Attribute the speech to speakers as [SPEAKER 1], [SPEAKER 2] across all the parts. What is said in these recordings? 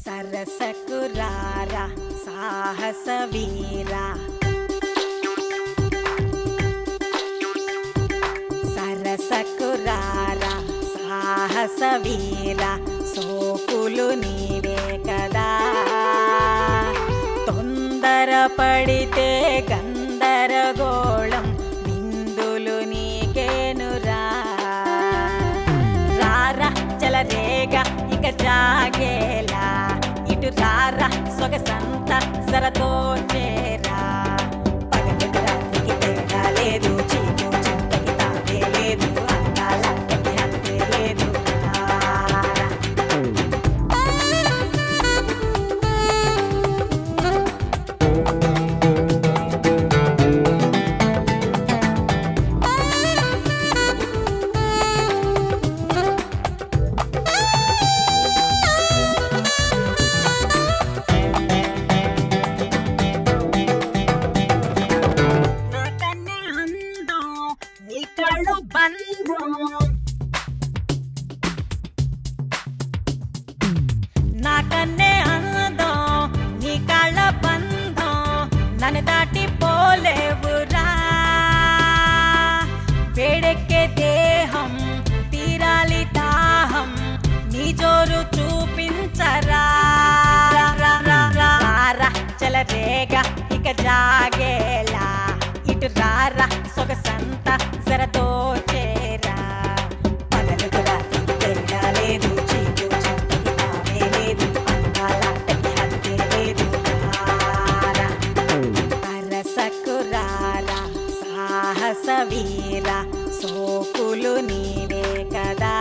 [SPEAKER 1] సరసకు రారా సాహస వీరా, సరసకు రారా సాహస వీరా, సోకులు నీవే కదా, తొందర పడితే గందరగోళం బిందులు నీకేనురా. రారా చలరేగా ఇక జాగేలా, ఇటు రారా సొగసంత సరతో చేరా, పగటికి రాత్రికి తేడా లేదు, చీకు చింతకి తాగే లేదు, అందాలంతకి హత్తే లేదు. నాకన్నే అందం నీ కళ్ళ బంధం, నన్ను దాటి పోలేవురా. వేడెక్కే దేహం తీరాలి దాహం, నీ జోరు చూపించరా. రారా చలరేగా ఇక జాగేలా, ఇటు రారా సొగసంత సరతో చేరా, పగలుకు రాత్రికి తేడా లేదు, చీకు చింతకి తావే లేదు, అందాలంతకి హత్తే లేదు. అరసకు రారా సాహస వీరా, సోకులు నీవే కదా,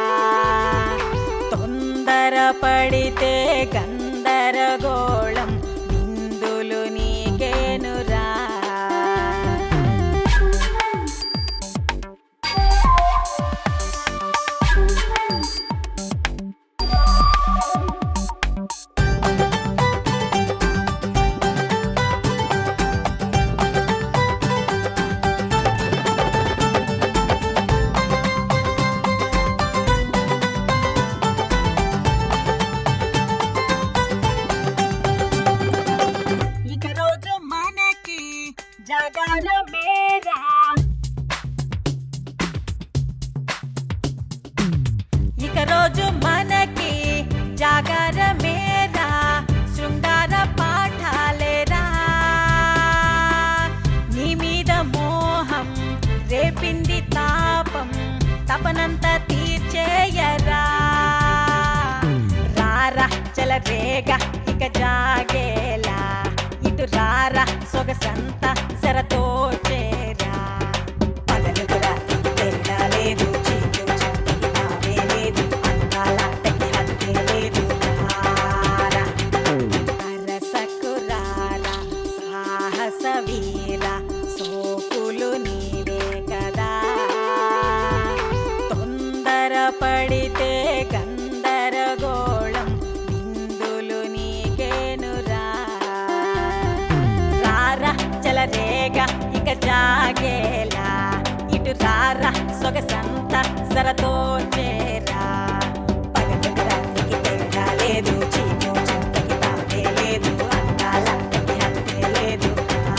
[SPEAKER 1] తొందర పడితే గందరగోళం బిందులు నీకేనురా. ఇక రోజు మనకి జాగారమేరా, ఇక రోజు మనకి జాగారమేరా, శృంగార పాఠాలేరా. నీ మీద మోహం రేపింది తాపం, తపనంత తీర్చేయరా. రారా చలరేగా ఇక జాగేలా, ఇటు రారా సొగసంత సరతో చేరా, పగలుకు రాత్రికి తేడా లేదు, చీకు చింతకి తావే లేదు, అందాలంతకి హత్తే లేదు. అరసకు రారా సాహస వీరా, సోకులు నీవే కదా, తొందర పడితే గందరగోళం బిందులు నీకేనురా. రారా చలరేగా ఇక జాగేలా, ఇటు రారా సొగసంత సరతో చేరా, పగలుకు రాత్రికి తేడా లేదు, చీకు చింతకి తావే లేదు, అందాలంతకి హత్తే లేదు.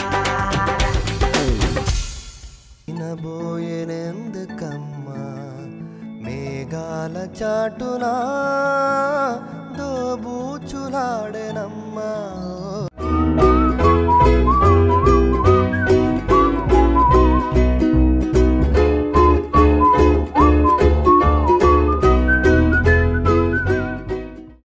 [SPEAKER 2] వినబోయేనెందుకమ్మా మేఘాల చాటునా దోబూచులాడెనమ్మా.